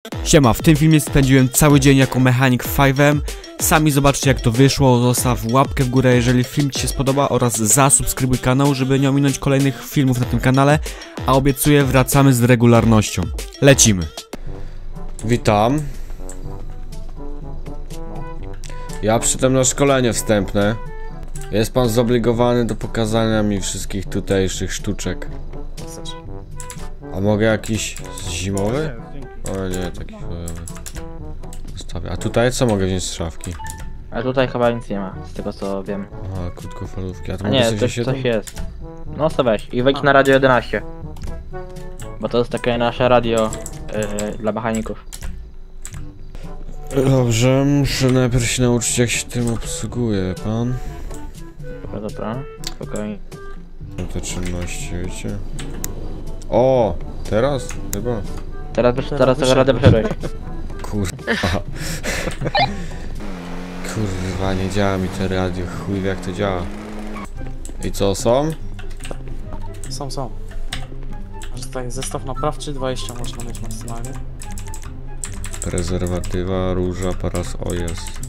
Siema, w tym filmie spędziłem cały dzień jako mechanik w 5M. Sami zobaczcie jak to wyszło, zostaw łapkę w górę jeżeli film ci się spodoba oraz zasubskrybuj kanał, żeby nie ominąć kolejnych filmów na tym kanale. A obiecuję, wracamy z regularnością. Lecimy. Witam. Ja przyszedłem na szkolenie wstępne. Jest pan zobligowany do pokazania mi wszystkich tutejszych sztuczek. A mogę jakiś zimowy? O nie, taki zostawię. A tutaj co mogę wziąć z szafki? A tutaj chyba nic nie ma, z tego co wiem. Aha, krótkofalówki. A to A mogę nie, sobie coś jest. No to weź i wejdź na radio 11. Bo to jest takie nasze radio dla mechaników. Dobrze, muszę najpierw się nauczyć jak się tym obsługuje, pan. Dobra, spokojnie. Te czynności, wiecie? O! Teraz? Chyba. Teraz tego radę przejść. Kurwa. Kurwa, nie działa mi to radio, chuj wie jak to działa. I co, są? Są. Masz tutaj zestaw naprawczy, 20 można mieć maksymalnie. Prezerwatywa, róża, paras, o jest.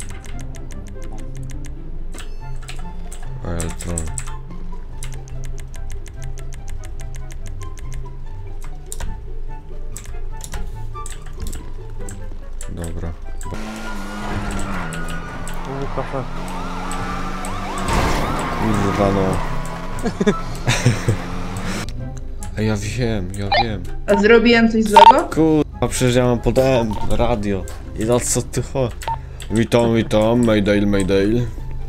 Elektron. Dobra. Kafe. Kurwa no. A ja wiem. A zrobiłem coś złego? Kurwa, przecież ja mam podałem radio. I na co ty chodzi? Witam, Mayday.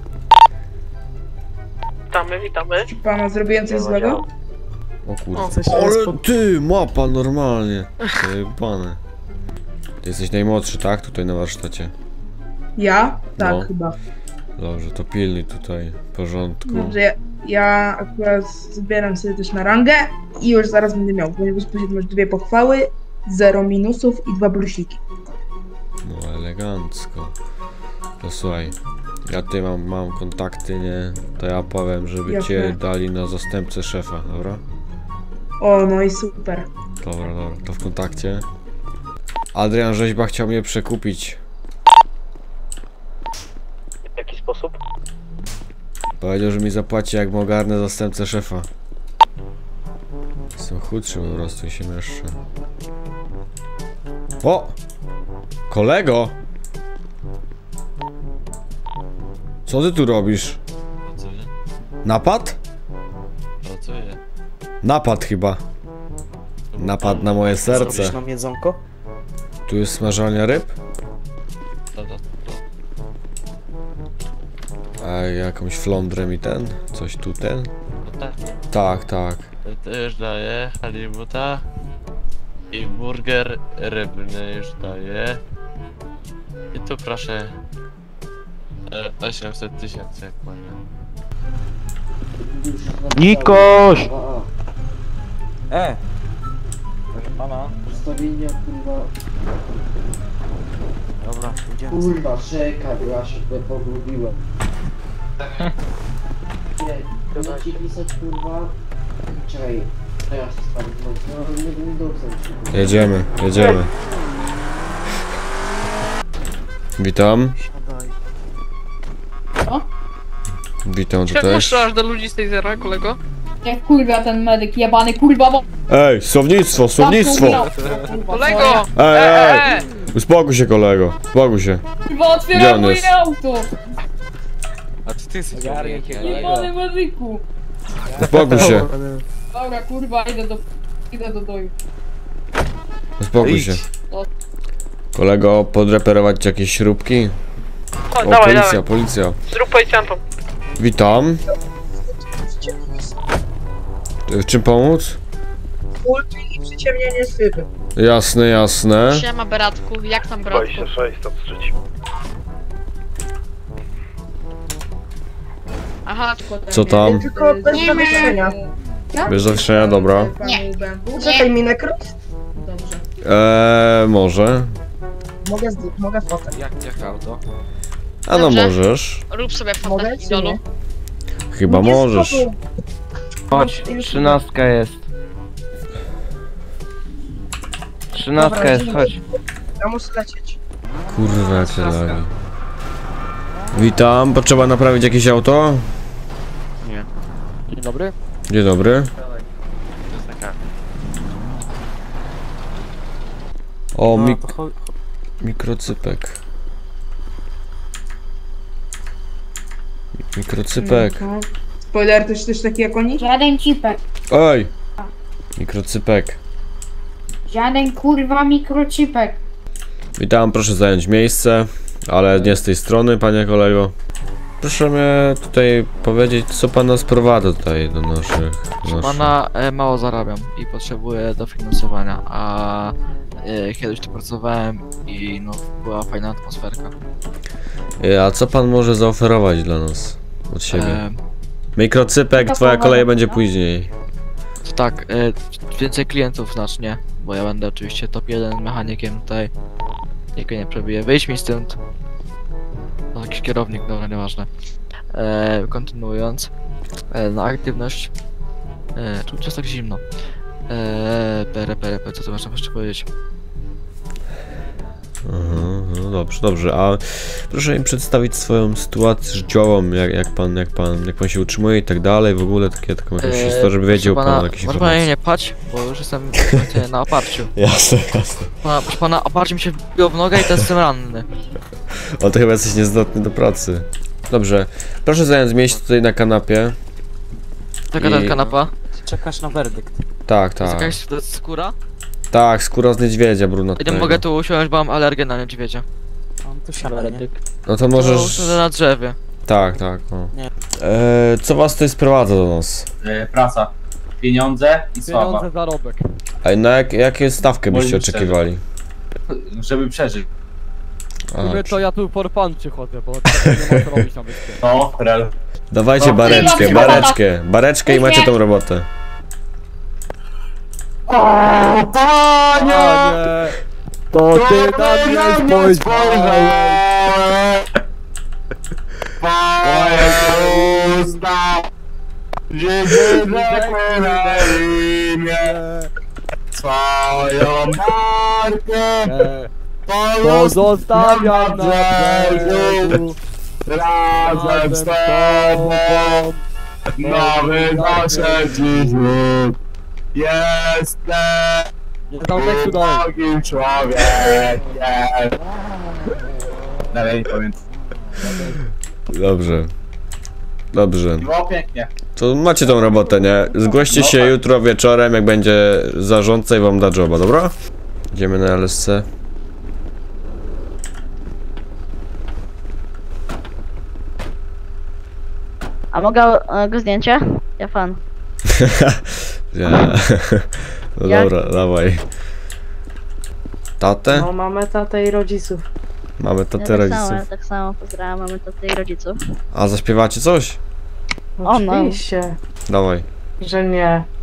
Witamy. Pana, zrobiłem coś złego? O kurwa. W sensie Ale ty, mapa normalnie. Jebane. Ty jesteś najmłodszy, tak? Tutaj na warsztacie. Ja? Tak, No. chyba. Dobrze, to pilnuj tutaj porządku. Dobrze, ja akurat zbieram sobie też na rangę i już zaraz będę miał, ponieważ posiadam już 2 pochwały, 0 minusów i 2 plusiki. No elegancko. To słuchaj, ja tutaj mam kontakty, nie? To ja powiem, żeby Jasne. cię dali na zastępcę szefa, dobra? O, no i super. Dobra, to w kontakcie. Adrian Rzeźba chciał mnie przekupić. W jaki sposób? Powiedział, że mi zapłaci jak mu ogarnę zastępcę szefa. Jestem chudszy po prostu i się mieszczę. O! Kolego! Co ty tu robisz? Pracuję. Napad? Pracuję. Napad chyba. Napad na moje serce. Zrobisz nam jedzonko? Tu jest smażalnia ryb? A jakąś flądrę mi ten? Coś tu ten? Tak. To już daję halibuta i burger rybny już daję. I tu proszę 800 000 jak mamy. Nikoś! Proszę pana. Ustawienia kurwa. Dobra, idziemy. Kurwa, czekaj, bo ja się tutaj pogubiłem. Nie, chcę ci pisać kurwa. Czekaj, teraz to sprawdzę. No, nie Windowsem. Jedziemy. Witam. Siadaj. Witam Jak tutaj. masz aż do ludzi z tej zera, kolego? Jak kurwa ten medyk jebany, kurwa bo... Ej, słownictwo! Kolego! Ej! Uspokój się kolego, uspokój się. Kurwa Gdzie otwieram on moje jest? auto! A ty jesteś Jebany medyku! Uspokój się, Dobra kurwa, idę do doju. uspokój się. Kolego, podreperować ci jakieś śrubki? Chodź, O, dawaj. policja. Zrób policjantom. Witam. W czym pomóc? Ulti i przyciemnienie szyby. Jasne. Siema bratku, jak tam bratku? 26, 103. Aha, Co tam? Tylko bez zawieszenia. Bez zawieszenia, dobra. Nie. Czekaj, mi nekros? Dobrze. Może. Mogę fotę. Jak auto? A no Dobrze. możesz. Rób sobie Mogę fotę czy idolu. nie? Chyba możesz. Chodź, 13 jest. 13 jest, chodź. Ja muszę lecieć. Kurwa, jakie lagi. Witam, potrzeba naprawić jakieś auto? Nie. Dzień dobry. Dzień dobry. To jest taka. O, No, to mikrocypek. Mikrocypek. Spoiler, to jest też taki jak oni? Żaden cipek. Oj! Mikrocypek. Żaden kurwa mikrochipek. Witam, proszę zająć miejsce, ale nie z tej strony, panie kolego. Proszę mnie tutaj powiedzieć, co pana sprowadza tutaj do naszych... Pana mało zarabiam i potrzebuję dofinansowania, a kiedyś tu pracowałem i no była fajna atmosferka. A co pan może zaoferować dla nas od siebie? Mikrocypek, twoja kolej będzie później. Tak, więcej klientów znacznie, bo ja będę oczywiście top 1 mechanikiem tutaj. Nikt nie przebije. Wyjdź mi stąd. No, jakiś kierownik, dobra, nieważne. Kontynuując. Na aktywność. Tu jest tak zimno. Co tu można jeszcze powiedzieć? Aha, no dobrze, dobrze, a proszę mi przedstawić swoją sytuację życiową, jak pan się utrzymuje i tak dalej, w ogóle taką jakąś historię, żeby wiedział pan jakieś może informacje. pan nie pać, bo już jestem na oparciu. Jasne, jasne. Pana oparcie mi się wbiło w nogę i teraz jestem ranny. O, to chyba jesteś niezdatny do pracy. Dobrze, proszę zająć miejsce tutaj na kanapie. Taka ta kanapa? Czekasz na werdykt. Tak, To jest tak. jakaś skóra? Tak, skóra z niedźwiedzia I brunatnego. nie mogę tu usiąść, bo mam alergię na niedźwiedzia. Mam tu siarę, nie? No to możesz... To usiądę na drzewie. Tak, tak, o. Nie. Co was tutaj sprowadza do nas? Praca, pieniądze i sława. zarobek. A na jakie stawkę byście Moim oczekiwali? Żeby przeżyć. A, to ja tu for fun przychodzę, bo nie ma co robić na wyspie. No, rel. dawajcie No. bareczkę, bareczkę i macie tą robotę. O, panie! To ty na mnie spojrzałeś! Moje usta! Rzekły na imię swoją markę Pozostawiam na brzegu razem z tobą nowy nasze dziś jestem drugim człowiekiem. Dalej pamiętam. Dobrze. Dobrze. Było pięknie. To macie tą robotę, nie? Zgłoście się jutro wieczorem, jak będzie zarządca i wam da joba, dobra? Idziemy na LSC. A mogę go zdjęcie? Ja fan. Ja. No dobra, dawaj. Tatę? No mamy tatę i rodziców. Mamy tatę rodziców. Tak samo pozdrawiam, mamy tatę i rodziców. A zaśpiewacie coś? O, no. Oczywiście, Dawaj. że nie.